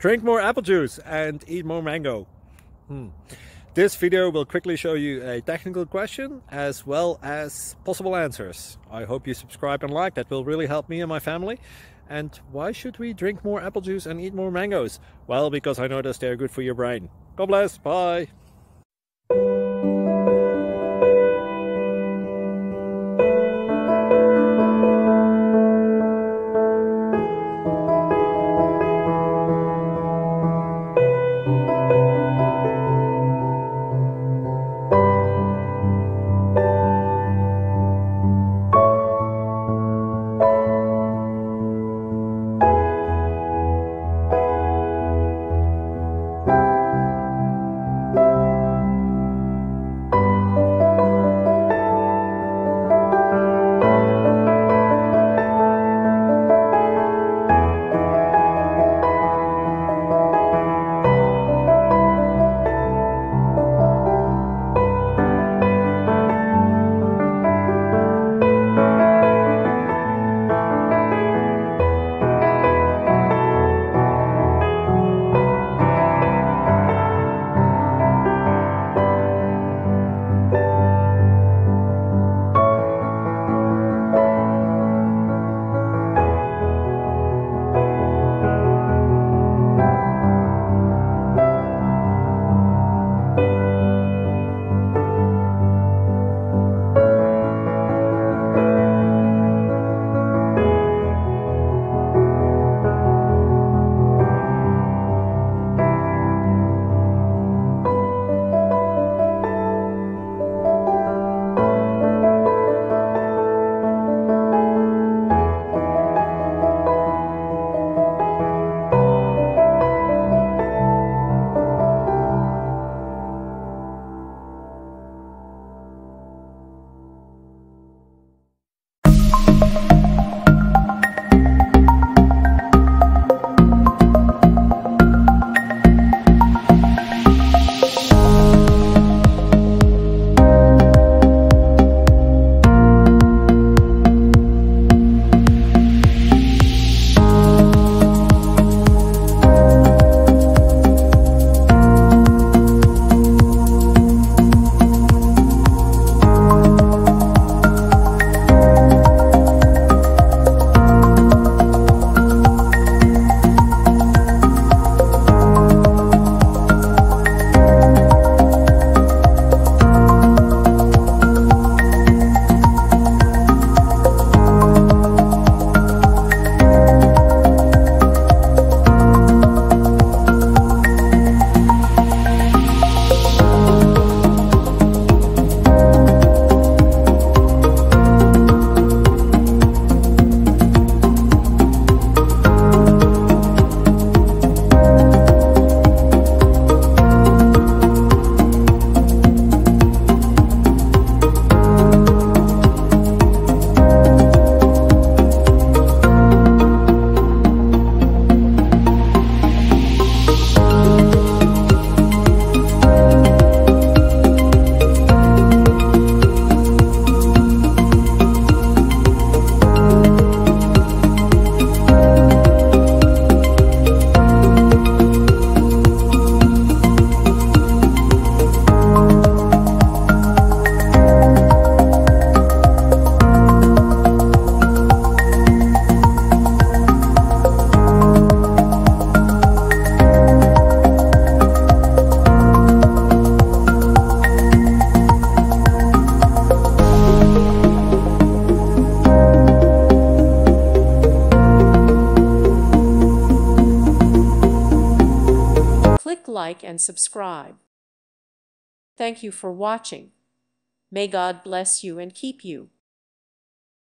Drink more apple juice and eat more mango. This video will quickly show you a technical question as well as possible answers. I hope you subscribe and like, that will really help me and my family. And why should we drink more apple juice and eat more mangoes? Well, because I noticed they're good for your brain. God bless, bye! Like and subscribe. Thank you for watching. May God bless you and keep you.